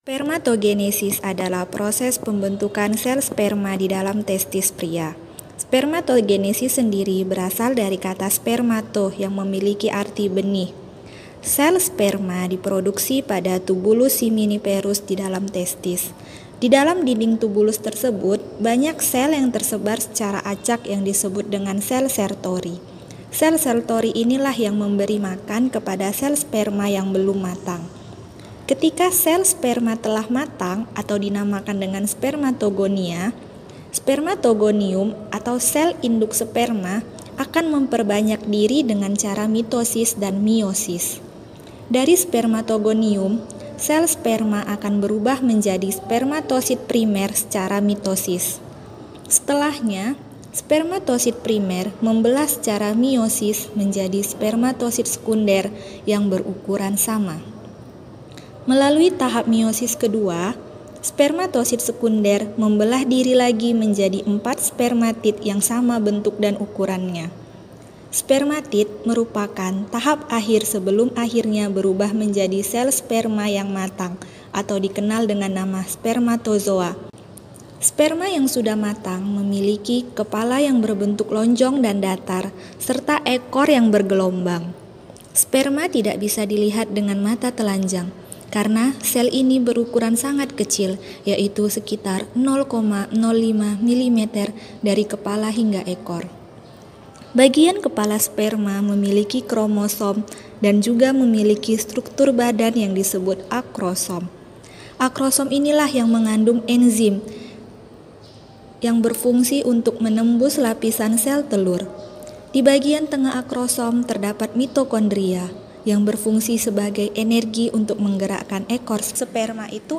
Spermatogenesis adalah proses pembentukan sel sperma di dalam testis pria. Spermatogenesis sendiri berasal dari kata spermato yang memiliki arti benih. Sel sperma diproduksi pada tubulus seminiferus di dalam testis. Di dalam dinding tubulus tersebut, banyak sel yang tersebar secara acak yang disebut dengan sel Sertoli. Sel Sertoli inilah yang memberi makan kepada sel sperma yang belum matang. Ketika sel sperma telah matang atau dinamakan dengan spermatogonia, spermatogonium atau sel induk sperma akan memperbanyak diri dengan cara mitosis dan meiosis. Dari spermatogonium, sel sperma akan berubah menjadi spermatosit primer secara mitosis. Setelahnya, spermatosit primer membelah secara meiosis menjadi spermatosit sekunder yang berukuran sama. Melalui tahap meiosis kedua, spermatosit sekunder membelah diri lagi menjadi 4 spermatid yang sama bentuk dan ukurannya. Spermatid merupakan tahap akhir sebelum akhirnya berubah menjadi sel sperma yang matang atau dikenal dengan nama spermatozoa. Sperma yang sudah matang memiliki kepala yang berbentuk lonjong dan datar, serta ekor yang bergelombang. Sperma tidak bisa dilihat dengan mata telanjang, karena sel ini berukuran sangat kecil, yaitu sekitar 0,05 mm dari kepala hingga ekor. Bagian kepala sperma memiliki kromosom dan juga memiliki struktur badan yang disebut akrosom. Akrosom inilah yang mengandung enzim yang berfungsi untuk menembus lapisan sel telur. Di bagian tengah akrosom terdapat mitokondria yang berfungsi sebagai energi untuk menggerakkan ekor. Sperma itu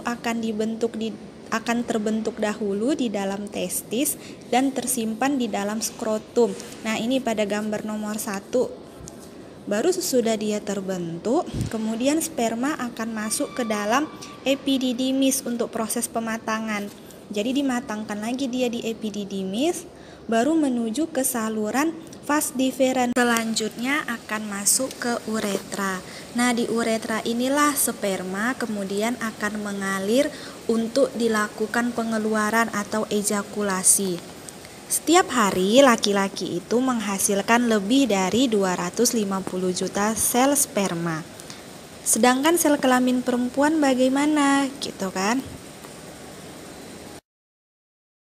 akan terbentuk dahulu di dalam testis dan tersimpan di dalam skrotum. Nah, ini pada gambar nomor 1. Baru sesudah dia terbentuk, kemudian sperma akan masuk ke dalam epididymis untuk proses pematangan. Jadi dimatangkan lagi dia di epididymis, baru menuju ke saluran vas deferens. Selanjutnya akan masuk ke uretra. Nah, di uretra inilah sperma kemudian akan mengalir untuk dilakukan pengeluaran atau ejakulasi. Setiap hari laki-laki itu menghasilkan lebih dari 250 juta sel sperma. Sedangkan sel kelamin perempuan bagaimana? Gitu kan?